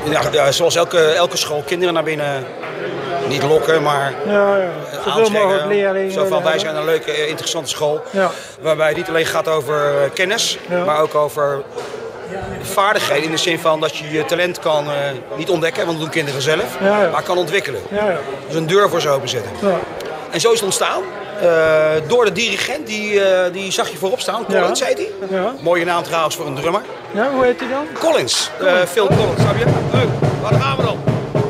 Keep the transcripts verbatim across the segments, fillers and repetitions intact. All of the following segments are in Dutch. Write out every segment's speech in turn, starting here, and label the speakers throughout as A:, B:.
A: ja, ja, zoals elke, elke school kinderen naar binnen niet lokken, maar
B: ja, ja. Zoveel mogelijk leerlingen.
A: Zo van, wij zijn een leuke, interessante school.
B: Ja.
A: Waarbij het niet alleen gaat over kennis, ja. maar ook over vaardigheden. In de zin van dat je je talent kan uh, niet ontdekken, want dat doen kinderen zelf, ja, ja. maar kan ontwikkelen. Ja, ja. Dus een deur voor ze openzetten. Ja. En zo is het ontstaan. Uh, door de dirigent, die, uh, die zag je voorop staan. Collins ja. heet hij. Ja. Mooie naam trouwens voor een drummer.
B: Ja, hoe heet hij dan?
A: Collins. Uh, Phil Collins, snap je? Leuk. Waar gaan we dan?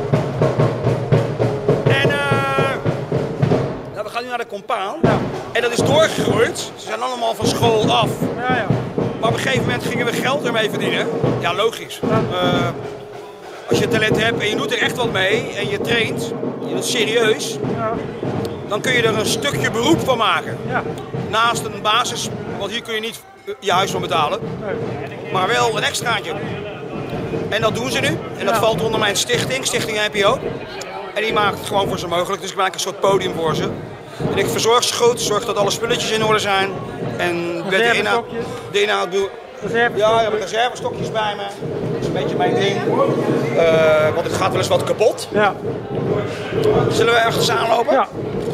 A: En uh, nou, we gaan nu naar de compaan. Ja. En dat is doorgegroeid. Ze zijn allemaal van school af. Ja, ja. Maar op een gegeven moment gingen we geld ermee verdienen. Ja, logisch. Ja. Uh, als je talent hebt en je doet er echt wat mee en je traint, je doet het serieus. Ja. Dan kun je er een stukje beroep van maken. Ja. Naast een basis, want hier kun je niet je huis van betalen. Nee. Maar wel een extraatje. En dat doen ze nu. En dat ja. valt onder mijn stichting, Stichting N P O. En die maakt het gewoon voor ze mogelijk. Dus ik maak een soort podium voor ze. En ik verzorg ze goed, zorg dat alle spulletjes in orde zijn. En de inhoud, de inhoud doe. Ja, ik heb reservestokjes bij me. Dat is een beetje mijn ding. Uh, want het gaat wel eens wat kapot. Ja. Zullen we ergens aanlopen? Ja.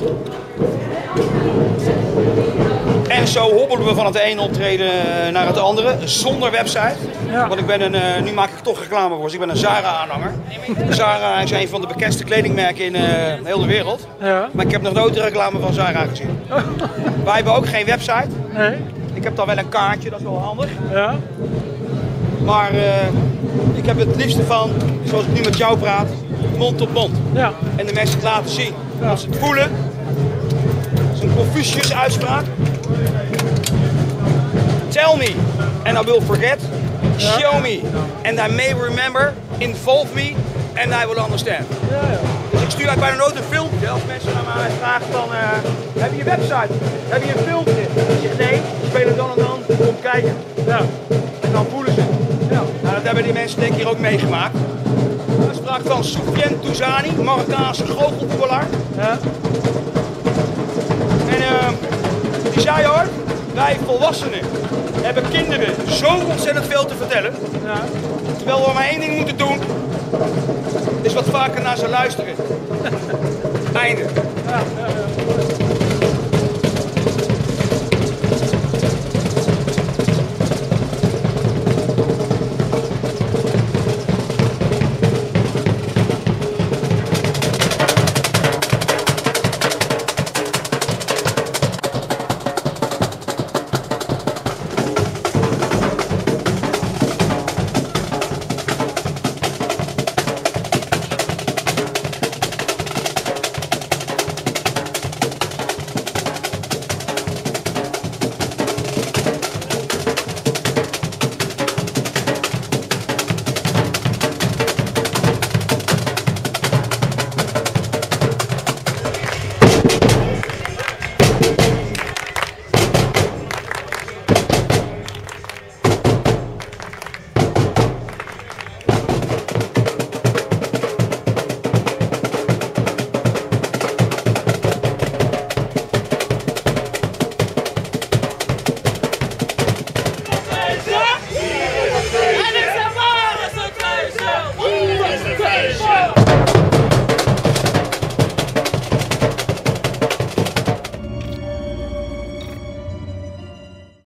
A: En zo hobbelen we van het ene optreden naar het andere, zonder website. Ja. Want ik ben een, uh, nu maak ik toch reclame voor, dus ik ben een Zara-aanhanger. Zara is een van de bekendste kledingmerken in uh, heel de wereld. Ja. Maar ik heb nog nooit de reclame van Zara gezien. Wij hebben ook geen website. Nee. Ik heb dan wel een kaartje, dat is wel handig. Ja. Maar uh, ik heb het liefste van, zoals ik nu met jou praat, mond op mond. Ja. En de mensen het laten zien. Ja. Als ze het voelen, dat is een Confucius uitspraak. Tell me and I will forget. Ja. Show me and I may remember. Involve me and I will understand. Ja, ja. Dus ik stuur eigenlijk bijna nooit een filmpje als mensen naar mij vragen van, uh, heb je een website? Heb je een filmpje? Ik zeg nee, spelen dan en dan, kom kijken. Ja. En dan voelen ze. Ja. Nou, dat hebben die mensen denk ik hier ook meegemaakt. Er sprak van Soufiane Touzani, Marokkaanse goochelvoetballaar. Ja. En uh, die zei hoor, wij volwassenen hebben kinderen zo ontzettend veel te vertellen. Ja. Terwijl we maar één ding moeten doen, is wat vaker naar ze luisteren. Einde. Ja, ja, ja.